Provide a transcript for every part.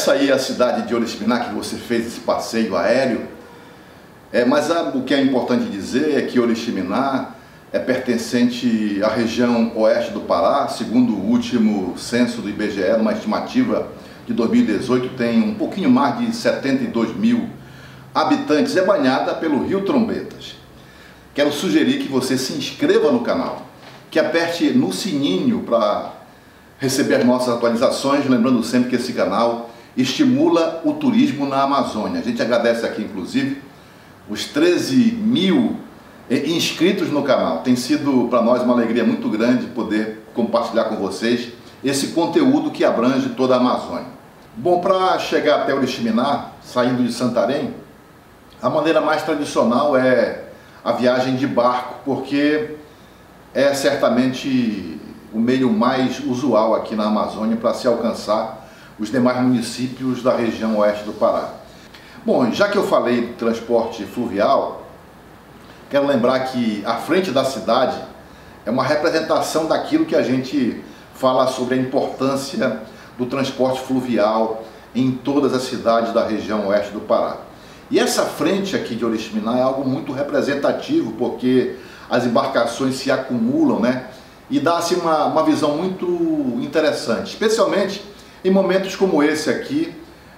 Essa aí é a cidade de Oriximiná que você fez esse passeio aéreo. Mas o que é importante dizer é que Oriximiná é pertencente à região oeste do Pará. Segundo o último censo do IBGE, uma estimativa de 2018, tem um pouquinho mais de 72 mil habitantes. É banhada pelo Rio Trombetas. Quero sugerir que você se inscreva no canal, que aperte no sininho para receber as nossas atualizações, lembrando sempre que esse canal estimula o turismo na Amazônia. A gente agradece aqui, inclusive, os 13 mil inscritos no canal. Tem sido para nós uma alegria muito grande poder compartilhar com vocês esse conteúdo que abrange toda a Amazônia. Bom, para chegar até Oriximiná, saindo de Santarém, a maneira mais tradicional é a viagem de barco, porque é certamente o meio mais usual aqui na Amazônia para se alcançar os demais municípios da região oeste do Pará. Bom, já que eu falei do transporte fluvial, quero lembrar que a frente da cidade é uma representação daquilo que a gente fala sobre a importância do transporte fluvial em todas as cidades da região oeste do Pará. E essa frente aqui de Oriximiná é algo muito representativo, porque as embarcações se acumulam, né? E dá-se uma visão muito interessante, especialmente em momentos como esse aqui,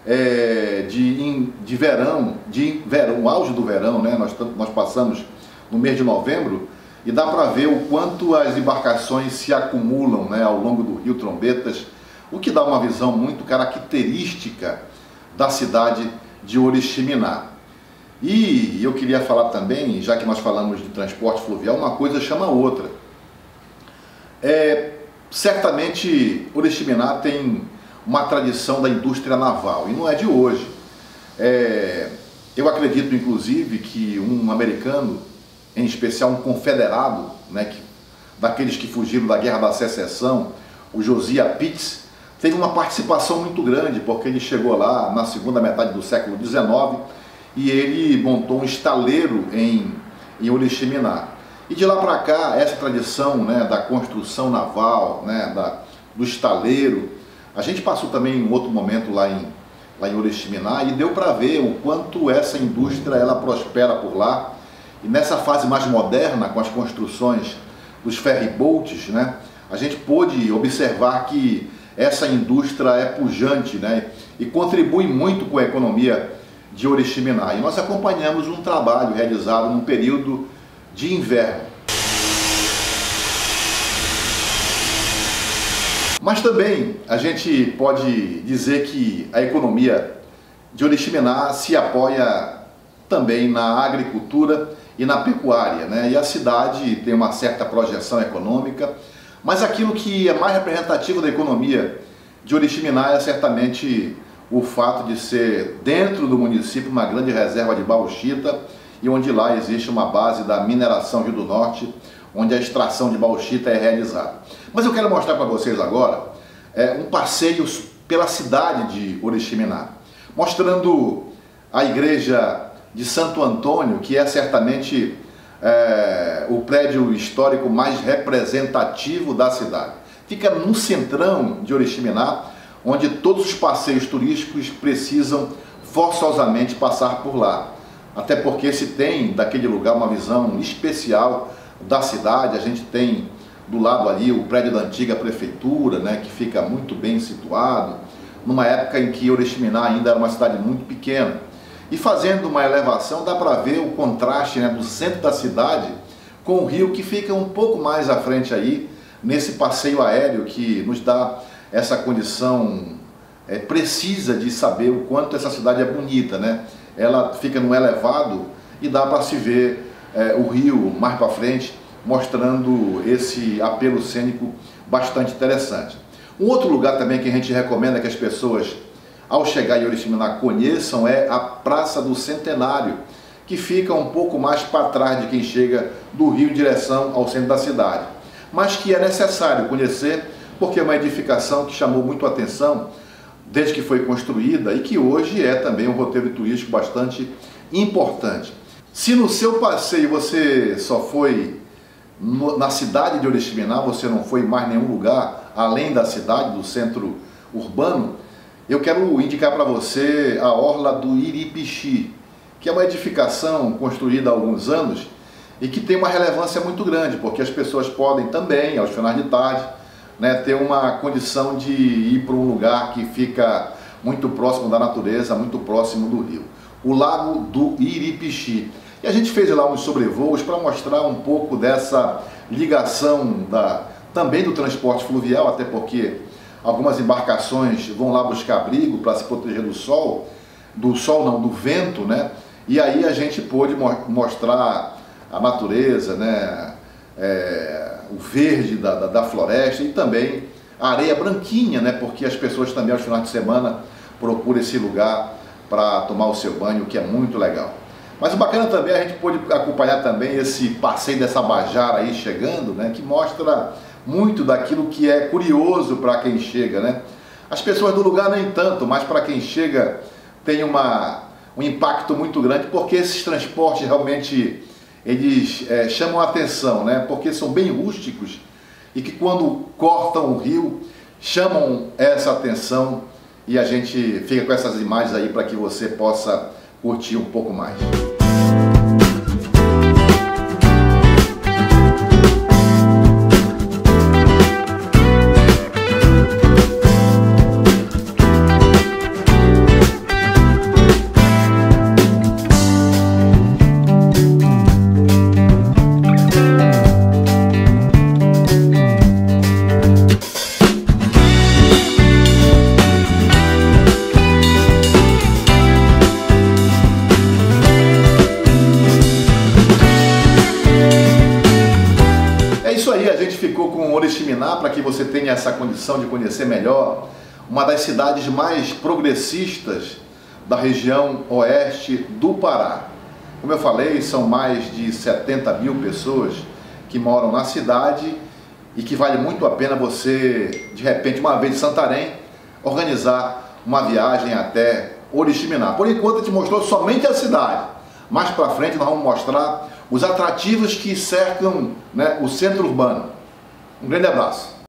de verão, o auge do verão, né? Nós passamos no mês de novembro e dá para ver o quanto as embarcações se acumulam, né, ao longo do Rio Trombetas, o que dá uma visão muito característica da cidade de Oriximiná. E eu queria falar também, já que nós falamos de transporte fluvial, uma coisa chama a outra. Certamente Oriximiná tem uma tradição da indústria naval, e não é de hoje. Eu acredito, inclusive, que um americano, em especial um confederado, né, daqueles que fugiram da Guerra da Secessão, o Josiah Pitts, teve uma participação muito grande, porque ele chegou lá na segunda metade do século XIX e ele montou um estaleiro em Oriximiná. E de lá para cá, essa tradição, né, da construção naval, né, do estaleiro, a gente passou também um outro momento lá em Oriximiná e deu para ver o quanto essa indústria ela prospera por lá. E nessa fase mais moderna, com as construções dos ferryboats, né, a gente pôde observar que essa indústria é pujante, né, e contribui muito com a economia de Oriximiná. E nós acompanhamos um trabalho realizado num período de inverno. Mas também a gente pode dizer que a economia de Oriximiná se apoia também na agricultura e na pecuária, né? E a cidade tem uma certa projeção econômica, mas aquilo que é mais representativo da economia de Oriximiná é certamente o fato de ser dentro do município uma grande reserva de bauxita e onde lá existe uma base da mineração Rio do Norte, onde a extração de bauxita é realizada. Mas eu quero mostrar para vocês agora um passeio pela cidade de Oriximiná, mostrando a igreja de Santo Antônio, que é certamente o prédio histórico mais representativo da cidade. Fica no centrão de Oriximiná, onde todos os passeios turísticos precisam forçosamente passar por lá. Até porque se tem daquele lugar uma visão especial da cidade. A gente tem do lado ali o prédio da antiga prefeitura, né, que fica muito bem situado, numa época em que Oriximiná ainda era uma cidade muito pequena. E fazendo uma elevação dá para ver o contraste, né, do centro da cidade com o rio, que fica um pouco mais à frente aí, nesse passeio aéreo que nos dá essa condição precisa de saber o quanto essa cidade é bonita, né? Ela fica num elevado e dá para se ver o rio mais para frente, mostrando esse apelo cênico bastante interessante. Um outro lugar também que a gente recomenda que as pessoas, ao chegar em Oriximiná, conheçam é a Praça do Centenário, que fica um pouco mais para trás de quem chega do rio em direção ao centro da cidade, mas que é necessário conhecer porque é uma edificação que chamou muito a atenção desde que foi construída e que hoje é também um roteiro turístico bastante importante. Se no seu passeio você só foi na cidade de Oriximiná, você não foi em mais nenhum lugar além da cidade, do centro urbano, eu quero indicar para você a Orla do Iripixi, que é uma edificação construída há alguns anos e que tem uma relevância muito grande, porque as pessoas podem também, aos finais de tarde, né, ter uma condição de ir para um lugar que fica muito próximo da natureza, muito próximo do rio. O Lago do Iripixi. E a gente fez lá uns sobrevoos para mostrar um pouco dessa ligação também do transporte fluvial, até porque algumas embarcações vão lá buscar abrigo para se proteger do vento, né? E aí a gente pôde mostrar a natureza, né? O verde da floresta e também a areia branquinha, né? Porque as pessoas também aos finais de semana procuram esse lugar para tomar o seu banho, que é muito legal. Mas o bacana também, a gente pôde acompanhar também esse passeio dessa Bajara aí chegando, né? Que mostra muito daquilo que é curioso para quem chega, né? As pessoas do lugar nem tanto, mas para quem chega tem um impacto muito grande, porque esses transportes realmente eles chamam a atenção, né? Porque são bem rústicos e que quando cortam o rio chamam essa atenção, e a gente fica com essas imagens aí para que você possa curtir um pouco mais. A gente ficou com Oriximiná para que você tenha essa condição de conhecer melhor uma das cidades mais progressistas da região oeste do Pará. Como eu falei, são mais de 70 mil pessoas que moram na cidade e que vale muito a pena você, de repente, uma vez de Santarém, organizar uma viagem até Oriximiná. Por enquanto a gente mostrou somente a cidade. Mais para frente nós vamos mostrar os atrativos que cercam, né, o centro urbano. Um grande abraço.